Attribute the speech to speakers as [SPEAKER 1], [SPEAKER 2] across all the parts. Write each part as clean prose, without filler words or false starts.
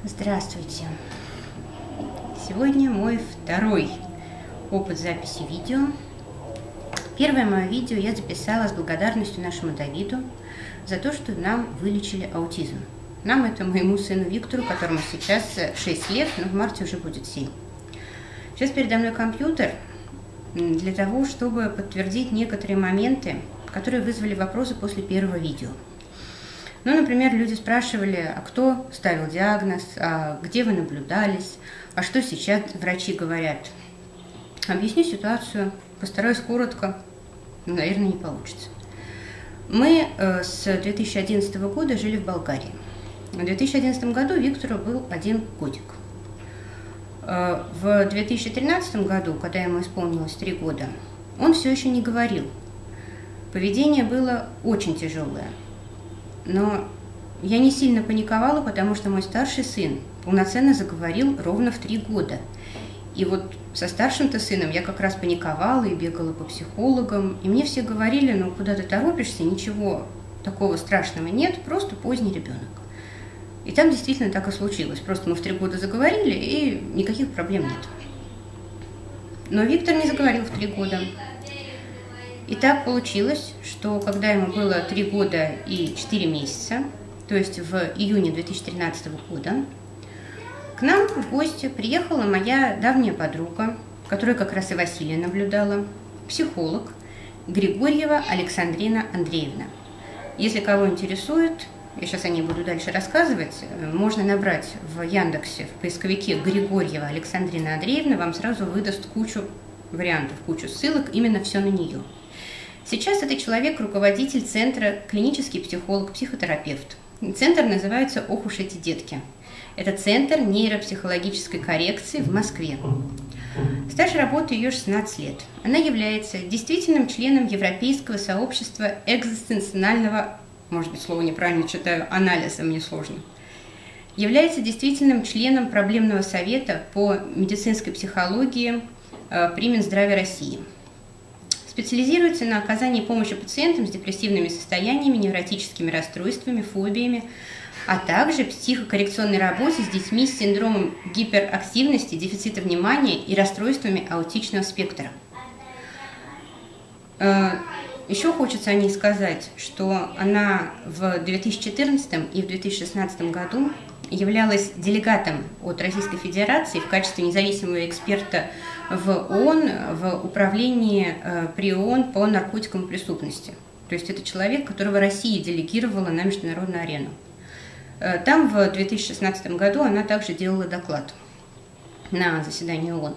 [SPEAKER 1] Здравствуйте! Сегодня мой второй опыт записи видео. Первое мое видео я записала с благодарностью нашему Давиду за то, что нам вылечили аутизм. Нам, это моему сыну Виктору, которому сейчас 6 лет, но в марте уже будет 7. Сейчас передо мной компьютер для того, чтобы подтвердить некоторые моменты, которые вызвали вопросы после первого видео. Ну, например, люди спрашивали, а кто ставил диагноз, а где вы наблюдались, а что сейчас врачи говорят. Объясню ситуацию, постараюсь коротко, но, наверное, не получится. Мы с 2011 года жили в Болгарии. В 2011 году Виктору был 1 годик. В 2013 году, когда ему исполнилось 3 года, он все еще не говорил. Поведение было очень тяжелое. Но я не сильно паниковала, потому что мой старший сын полноценно заговорил ровно в 3 года. И вот со старшим-то сыном я как раз паниковала и бегала по психологам. И мне все говорили, ну куда ты торопишься, ничего такого страшного нет, просто поздний ребенок. И там действительно так и случилось. Просто мы в 3 года заговорили, и никаких проблем нет. Но Виктор не заговорил в 3 года. И так получилось, что когда ему было 3 года и 4 месяца, то есть в июне 2013 года, к нам в гости приехала моя давняя подруга, которая как раз и Василия наблюдала, психолог Григорьева Александрина Андреевна. Если кого интересует, я сейчас о ней буду дальше рассказывать, можно набрать в Яндексе, в поисковике Григорьева Александрина Андреевна, вам сразу выдаст кучу вариантов, кучу ссылок, именно все на нее. Сейчас это человек, руководитель центра, клинический психолог, психотерапевт. Центр называется «Ох уж эти детки». Это центр нейропсихологической коррекции в Москве. Стаж работы ее 16 лет. Она является действительным членом Европейского сообщества экзистенциального, может быть, слово неправильно читаю, анализа, мне сложно. Является действительным членом проблемного совета по медицинской психологии при Минздраве России. Специализируется на оказании помощи пациентам с депрессивными состояниями, невротическими расстройствами, фобиями, а также психокоррекционной работе с детьми с синдромом гиперактивности, дефицита внимания и расстройствами аутичного спектра. Еще хочется о ней сказать, что она в 2014 и в 2016 году являлась делегатом от Российской Федерации в качестве независимого эксперта в ООН, в управлении при ООН по наркотикам и преступности. То есть это человек, которого Россия делегировала на международную арену. Там в 2016 году она также делала доклад на заседании ООН.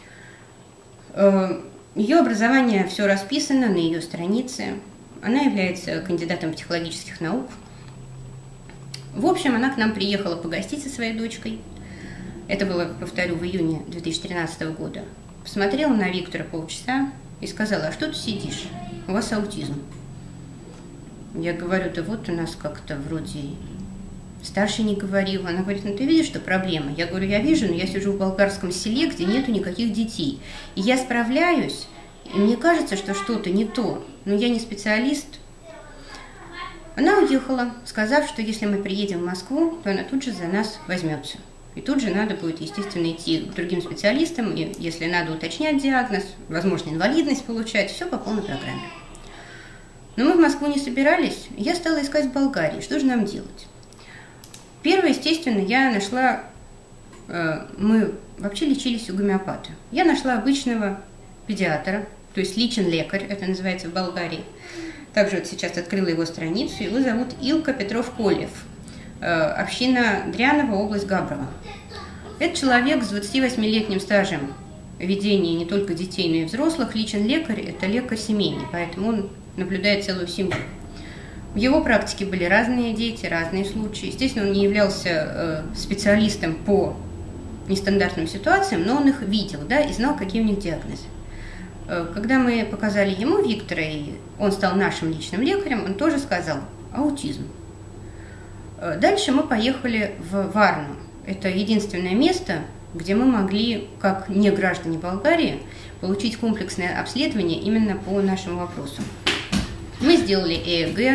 [SPEAKER 1] Ее образование все расписано на ее странице. Она является кандидатом психологических наук. В общем, она к нам приехала погостить со своей дочкой. Это было, повторю, в июне 2013 года. Посмотрела на Виктора полчаса и сказала: а что ты сидишь? У вас аутизм. Я говорю: да вот у нас как-то вроде старший не говорил. Она говорит: ну ты видишь, что проблема? Я говорю: я вижу, но я сижу в болгарском селе, где нету никаких детей. И я справляюсь, и мне кажется, что что-то не то. Но я не специалист. Она уехала, сказав, что если мы приедем в Москву, то она тут же за нас возьмется. И тут же надо будет, естественно, идти к другим специалистам, и если надо уточнять диагноз, возможно, инвалидность получать, все по полной программе. Но мы в Москву не собирались, и я стала искать в Болгарии, что же нам делать. Первое, естественно, я нашла, мы вообще лечились у гомеопата. Я нашла обычного педиатра, то есть личен лекарь, это называется в Болгарии. Также вот сейчас открыла его страницу, его зовут Илка Петров-Колев, община Дряново, область Габрово. Это человек с 28-летним стажем ведения не только детей, но и взрослых. Личен лекарь – это лекарь семейный, поэтому он наблюдает целую семью. В его практике были разные дети, разные случаи. Естественно, он не являлся специалистом по нестандартным ситуациям, но он их видел, да, и знал, какие у них диагнозы. Когда мы показали ему Виктора, и он стал нашим личным лекарем, он тоже сказал: аутизм. Дальше мы поехали в Варну. Это единственное место, где мы могли, как не граждане Болгарии, получить комплексное обследование именно по нашему вопросу. Мы сделали ЭЭГ,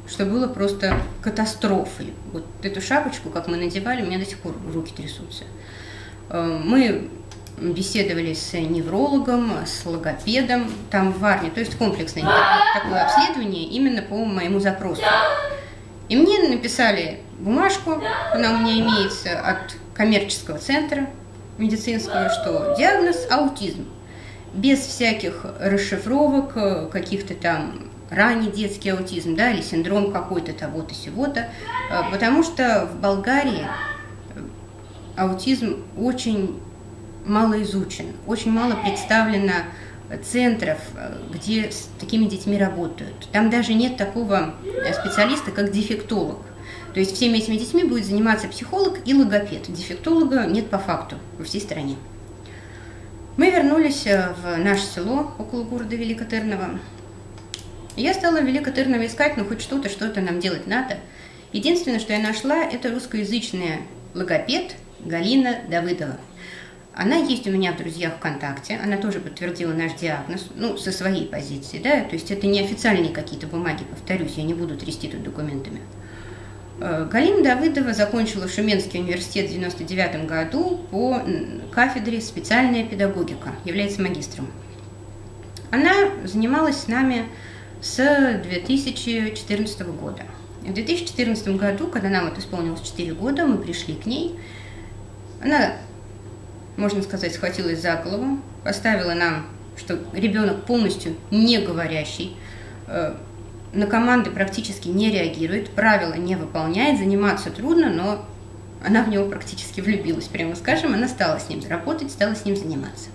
[SPEAKER 1] что было просто катастрофой. Вот эту шапочку, как мы надевали, у меня до сих пор руки трясутся. Мы беседовали с неврологом, с логопедом, там в Варне, то есть комплексное такое обследование именно по моему запросу. И мне написали бумажку, она у меня имеется от коммерческого центра медицинского, что диагноз аутизм. Без всяких расшифровок, каких-то там ранний детский аутизм, да, или синдром какой-то того-то, сего-то, потому что в Болгарии аутизм очень мало изучен, очень мало представлено центров, где с такими детьми работают. Там даже нет такого специалиста, как дефектолог. То есть всеми этими детьми будет заниматься психолог и логопед. Дефектолога нет по факту во всей стране. Мы вернулись в наше село около города Великотырново. Я стала в Великотырново искать, ну хоть что-то нам делать надо. Единственное, что я нашла, это русскоязычная логопед Галина Давыдова. Она есть у меня в друзьях ВКонтакте, она тоже подтвердила наш диагноз, ну, со своей позиции, да, то есть это не официальные какие-то бумаги, повторюсь, я не буду трясти тут документами. Галина Давыдова закончила Шуменский университет в 1999 году по кафедре «Специальная педагогика», является магистром. Она занималась с нами с 2014 года. В 2014 году, когда нам вот исполнилось 4 года, мы пришли к ней. Она, можно сказать, схватилась за голову, поставила нам, что ребенок полностью не говорящий, на команды практически не реагирует, правила не выполняет, заниматься трудно, но она в него практически влюбилась, прямо скажем, она стала с ним работать, стала с ним заниматься.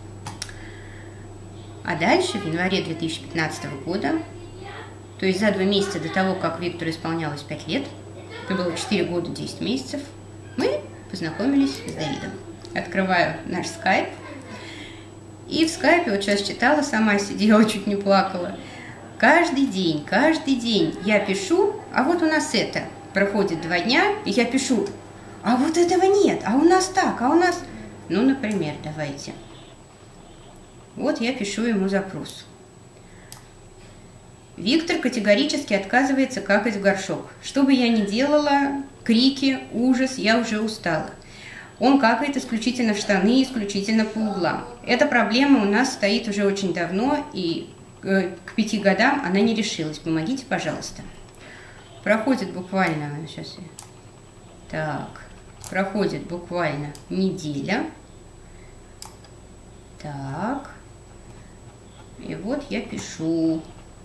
[SPEAKER 1] А дальше, в январе 2015 года, то есть за 2 месяца до того, как Виктору исполнялось 5 лет, это было 4 года 10 месяцев, мы познакомились с Давидом. Открываю наш скайп, и в скайпе, вот сейчас читала, сама сидела, чуть не плакала. Каждый день я пишу, а вот у нас это. Проходит 2 дня, и я пишу, а вот этого нет, а у нас так, а у нас... Ну, например, давайте. Вот я пишу ему запрос. Виктор категорически отказывается какать в горшок. Что бы я ни делала, крики, ужас, я уже устала. Он какает исключительно в штаны, исключительно по углам. Эта проблема у нас стоит уже очень давно, и к 5 годам она не решилась. Помогите, пожалуйста. Проходит буквально... Сейчас я... Так. Проходит буквально неделя. Так. И вот я пишу.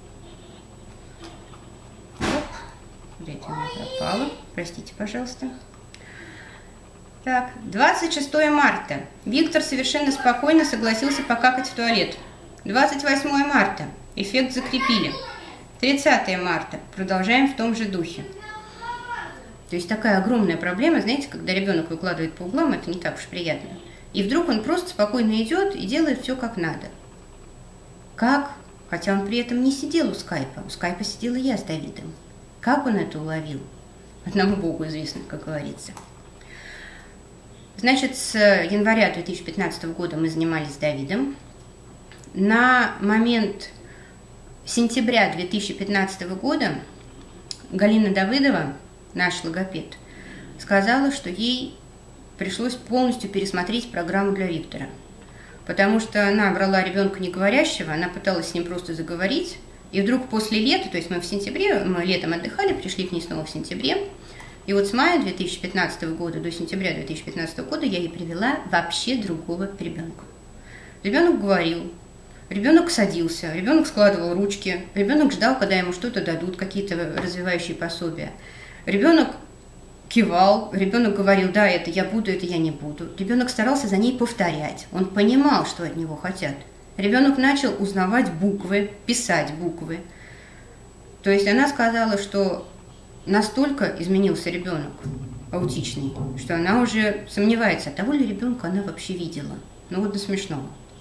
[SPEAKER 1] Где-то она пропала. Простите, пожалуйста. Так, 26 марта. Виктор совершенно спокойно согласился покакать в туалет. 28 марта. Эффект закрепили. 30 марта. Продолжаем в том же духе. То есть такая огромная проблема, знаете, когда ребенок выкладывает по углам, это не так уж приятно. И вдруг он просто спокойно идет и делает все как надо. Как? Хотя он при этом не сидел у скайпа. У скайпа сидела я с Давидом. Как он это уловил? Одному Богу известно, как говорится. Значит, с января 2015 года мы занимались с Давидом. На момент сентября 2015 года Галина Давыдова, наш логопед, сказала, что ей пришлось полностью пересмотреть программу для Виктора. Потому что она брала ребенка неговорящего, она пыталась с ним просто заговорить, и вдруг после лета, то есть мы в сентябре, мы летом отдыхали, пришли к ней снова в сентябре, и вот с мая 2015 года до сентября 2015 года я ей привела вообще другого ребенка. Ребенок говорил, ребенок садился, ребенок складывал ручки, ребенок ждал, когда ему что-то дадут, какие-то развивающие пособия. Ребенок кивал, ребенок говорил, да, это я буду, это я не буду. Ребенок старался за ней повторять, он понимал, что от него хотят. Ребенок начал узнавать буквы, писать буквы. То есть она сказала, что настолько изменился ребенок аутичный, что она уже сомневается, того ли ребенка она вообще видела. Ну вот до смешного.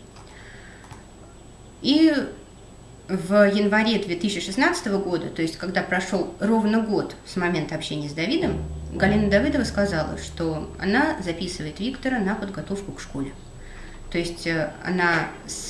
[SPEAKER 1] И в январе 2016 года, то есть когда прошел ровно год с момента общения с Давидом, Галина Давыдова сказала, что она записывает Виктора на подготовку к школе. То есть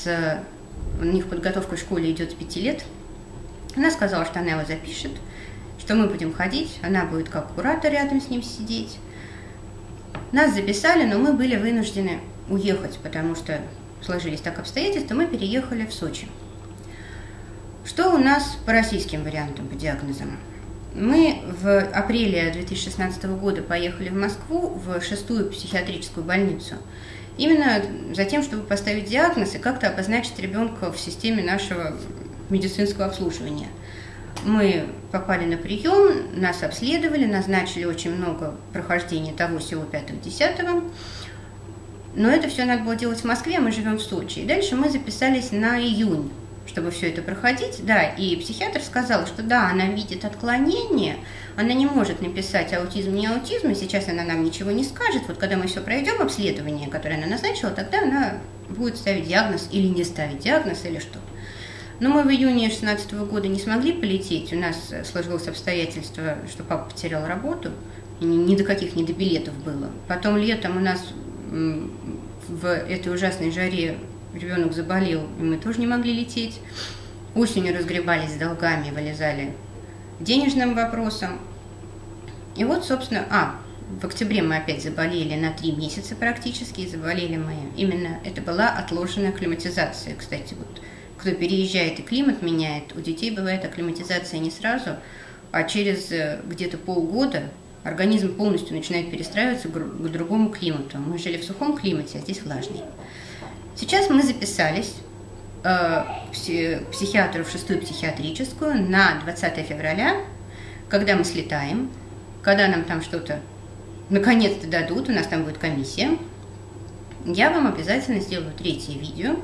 [SPEAKER 1] у них подготовка к школе идет с 5 лет. Она сказала, что она его запишет. что мы будем ходить, она будет как куратор рядом с ним сидеть. Нас записали, но мы были вынуждены уехать, потому что сложились так обстоятельства, мы переехали в Сочи. Что у нас по российским вариантам, по диагнозам? Мы в апреле 2016 года поехали в Москву, в 6-ю психиатрическую больницу, именно за тем, чтобы поставить диагноз и как-то обозначить ребенка в системе нашего медицинского обслуживания. Мы попали на прием, нас обследовали, назначили очень много прохождения того, всего 5-10. Но это все надо было делать в Москве, мы живем в Сочи. И дальше мы записались на июнь, чтобы все это проходить. Да, и психиатр сказал, что да, она видит отклонение, она не может написать аутизм, не аутизм, и сейчас она нам ничего не скажет. Вот когда мы все пройдем, обследование, которое она назначила, тогда она будет ставить диагноз или не ставить диагноз, или что. Но мы в июне 2016 года не смогли полететь, у нас сложилось обстоятельство, что папа потерял работу, и ни до каких, ни до билетов было. Потом летом у нас в этой ужасной жаре ребенок заболел, и мы тоже не могли лететь. Осенью разгребались с долгами, вылезали денежным вопросом. И вот, собственно, в октябре мы опять заболели на 3 месяца практически, и заболели мы. Именно это была отложенная акклиматизация. Кстати, вот кто переезжает и климат меняет, у детей бывает акклиматизация не сразу, а через где-то полгода организм полностью начинает перестраиваться к другому климату. Мы жили в сухом климате, а здесь влажный. Сейчас мы записались к психиатру в 6-ю психиатрическую на 20 февраля, когда мы слетаем, когда нам там что-то наконец-то дадут, у нас там будет комиссия. Я вам обязательно сделаю 3-е видео,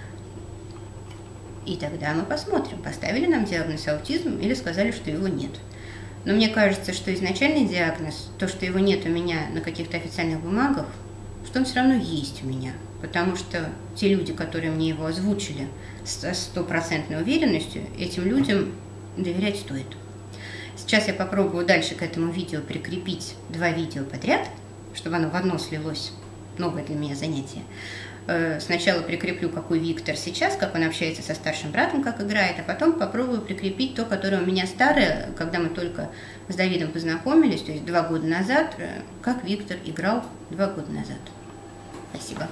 [SPEAKER 1] и тогда мы посмотрим, поставили нам диагноз аутизм или сказали, что его нет. Но мне кажется, что изначальный диагноз, то, что его нет у меня на каких-то официальных бумагах, что он все равно есть у меня. Потому что те люди, которые мне его озвучили с 100% уверенностью, этим людям доверять стоит. Сейчас я попробую дальше к этому видео прикрепить 2 видео подряд, чтобы оно в одно слилось. Новое для меня занятие. Сначала прикреплю, какой Виктор сейчас, как он общается со старшим братом, как играет, а потом попробую прикрепить то, которое у меня старое, когда мы только с Давидом познакомились, то есть 2 года назад, как Виктор играл 2 года назад. Спасибо.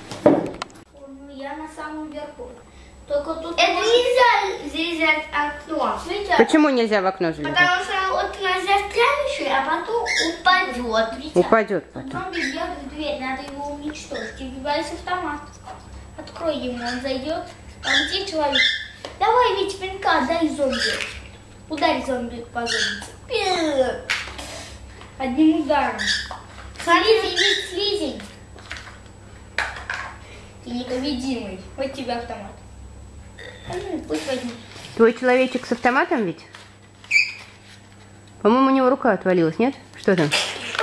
[SPEAKER 2] Я на самом верху. Только тут... Это нельзя залезать в окно.
[SPEAKER 1] Почему нельзя в окно залезать?
[SPEAKER 2] Потому что вот у нас застрянешь, а потом упадет.
[SPEAKER 1] Упадет потом.
[SPEAKER 2] Зомби бьет в дверь, надо его уничтожить. И выбирается автомат. Открой ему, он зайдет. Там где человек? Давай ведь пинка, дай зомби. Ударь зомби по заднице. Одним ударом. Слизень. Ты непобедимый. Вот тебе автомат. Пусть возьми.
[SPEAKER 1] Твой человечек с автоматом ведь? По-моему, у него рука отвалилась, нет? Что там?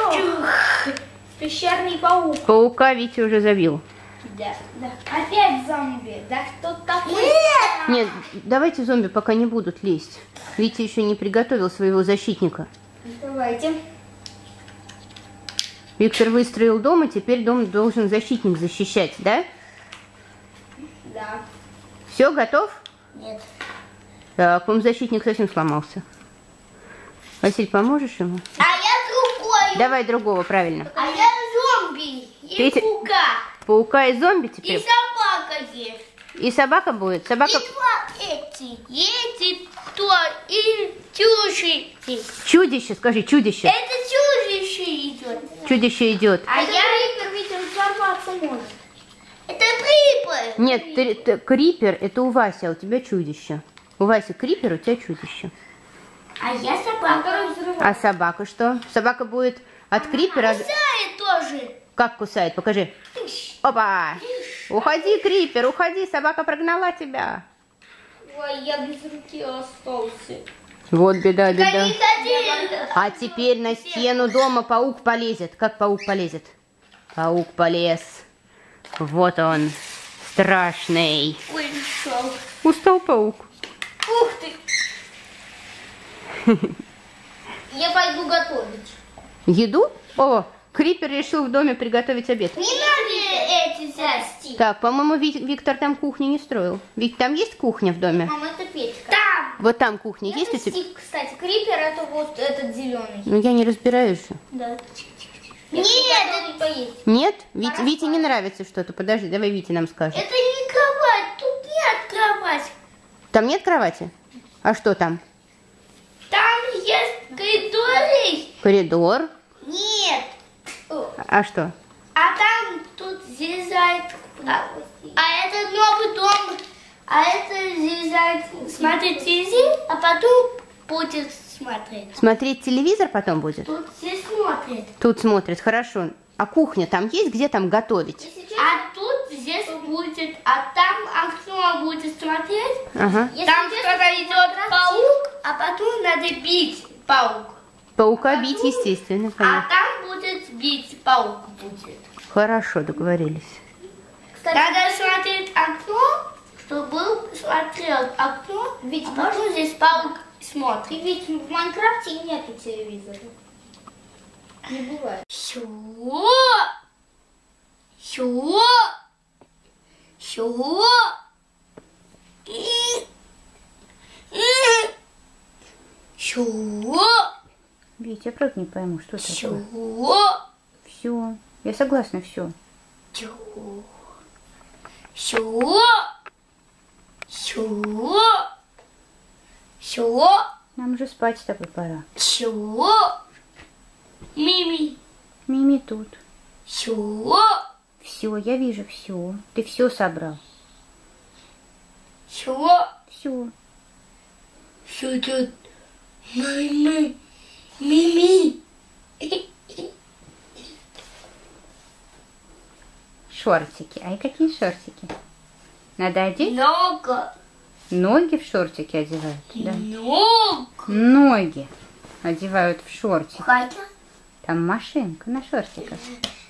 [SPEAKER 2] Пещерный паук.
[SPEAKER 1] Паука Витя уже забил.
[SPEAKER 2] Да. Опять зомби. Да кто такой?
[SPEAKER 1] Нет, давайте зомби пока не будут лезть. Витя еще не приготовил своего защитника.
[SPEAKER 2] Давайте.
[SPEAKER 1] Виктор выстроил дом, и теперь дом должен защитник защищать, да?
[SPEAKER 2] Да.
[SPEAKER 1] Все, готов?
[SPEAKER 2] Нет.
[SPEAKER 1] Так, по-моему, защитник совсем сломался. Василь, поможешь ему?
[SPEAKER 2] А я другой.
[SPEAKER 1] Давай другого, правильно.
[SPEAKER 2] А я зомби. И паука.
[SPEAKER 1] Паука и зомби теперь?
[SPEAKER 2] И собака есть.
[SPEAKER 1] И собака будет? Собака...
[SPEAKER 2] И 2 эти. Эти то. И чудище.
[SPEAKER 1] Чудище, скажи, чудище.
[SPEAKER 2] Это чудище идет.
[SPEAKER 1] Чудище идет.
[SPEAKER 2] А я крипер, ведь он взорваться может. Это крипер.
[SPEAKER 1] Нет, крипер это у Васи, а у тебя чудище. У Васи крипер, у тебя чудище.
[SPEAKER 2] А я собака.
[SPEAKER 1] А собака что? Собака будет от крипера...
[SPEAKER 2] Кусает тоже.
[SPEAKER 1] Как кусает? Покажи. Опа! Уходи, крипер, уходи, собака прогнала тебя.
[SPEAKER 2] Ой, я без руки остался.
[SPEAKER 1] Вот беда.
[SPEAKER 2] Ходи.
[SPEAKER 1] А теперь на стену дома паук полезет. Как паук полезет? Паук полез. Вот он, страшный.
[SPEAKER 2] Ой, ушел.
[SPEAKER 1] Устал паук.
[SPEAKER 2] Ух ты. Я пойду готовить.
[SPEAKER 1] Еду? О, крипер решил в доме приготовить обед.
[SPEAKER 2] Не надо эти застить.
[SPEAKER 1] Так, по-моему, Виктор там кухню не строил. Ведь там есть кухня в доме?
[SPEAKER 2] Мама, это печка. Там.
[SPEAKER 1] Вот там кухня есть у тебя?
[SPEAKER 2] Стик, кстати, крипер это вот этот зеленый.
[SPEAKER 1] Ну я не разбираюсь.
[SPEAKER 2] Да. Нет, это поесть.
[SPEAKER 1] Нет? Вите не нравится что-то. Подожди, давай Вите нам скажет.
[SPEAKER 2] Это не кровать, тут нет кровати.
[SPEAKER 1] Там нет кровати? А что там?
[SPEAKER 2] Там есть коридор.
[SPEAKER 1] Коридор?
[SPEAKER 2] Нет.
[SPEAKER 1] А что?
[SPEAKER 2] А там тут зизает. А это новый дом. А это зизает смотреть телевизор, а потом будет смотреть.
[SPEAKER 1] Смотреть телевизор потом будет?
[SPEAKER 2] Тут здесь смотрит.
[SPEAKER 1] Тут смотрит, хорошо. А кухня там есть, где там готовить?
[SPEAKER 2] А тут здесь будет, а там окно будет смотреть.
[SPEAKER 1] Ага.
[SPEAKER 2] Там кто-то идет паук, а потом надо бить паук.
[SPEAKER 1] Паука бить, естественно,
[SPEAKER 2] А
[SPEAKER 1] конечно.
[SPEAKER 2] там будет бить паук будет.
[SPEAKER 1] Хорошо, договорились.
[SPEAKER 2] Надо смотреть окно, чтобы смотрел окно, ведь потом здесь паук смотрит. Ведь в Майнкрафте нету телевизора. Не бывает. Все.
[SPEAKER 1] Витя, я правда не пойму, что такое. Все. Я согласна, все. Нам уже спать с тобой пора.
[SPEAKER 2] Мими.
[SPEAKER 1] Мими тут.
[SPEAKER 2] Все.
[SPEAKER 1] Все, я вижу все. Ты все собрал.
[SPEAKER 2] Все.
[SPEAKER 1] Все.
[SPEAKER 2] Что тут? Мими.
[SPEAKER 1] Шортики. Ай, какие шортики? Надо одеть?
[SPEAKER 2] Много.
[SPEAKER 1] Ноги в шортики одевают? Да.
[SPEAKER 2] Много.
[SPEAKER 1] Ноги одевают в шортики.
[SPEAKER 2] Хотя.
[SPEAKER 1] Там машинка на шортиках.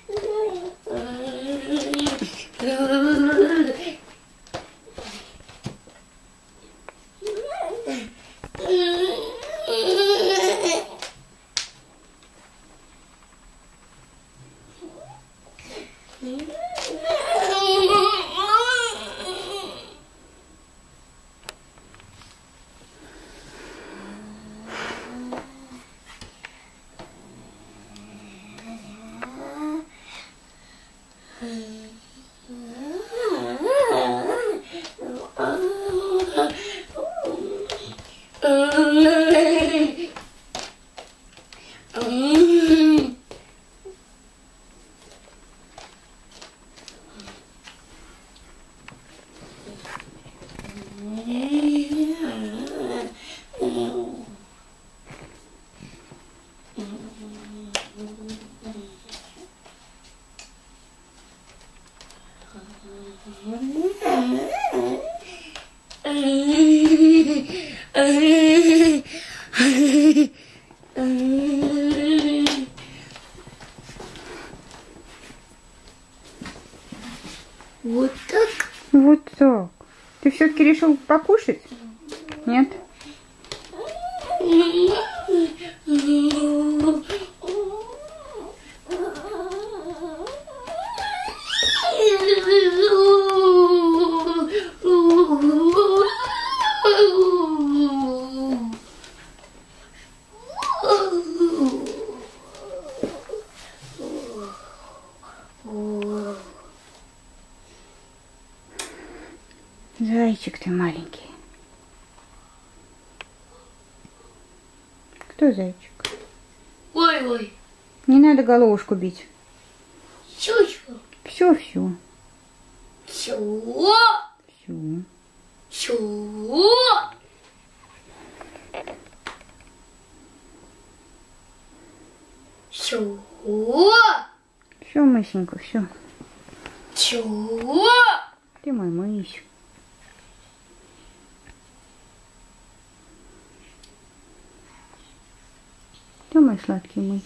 [SPEAKER 2] Вот так.
[SPEAKER 1] Вот так. Ты все-таки решил покушать? Нет? Зайчик ты маленький. Кто зайчик?
[SPEAKER 2] Ой-ой.
[SPEAKER 1] Не надо головушку бить.
[SPEAKER 2] Чучу.
[SPEAKER 1] Все.
[SPEAKER 2] Чу.
[SPEAKER 1] Все.
[SPEAKER 2] Чу. Чу.
[SPEAKER 1] Все, Мысенька, все.
[SPEAKER 2] Чу.
[SPEAKER 1] Ты мой мысь. Ты мой сладкий мысь.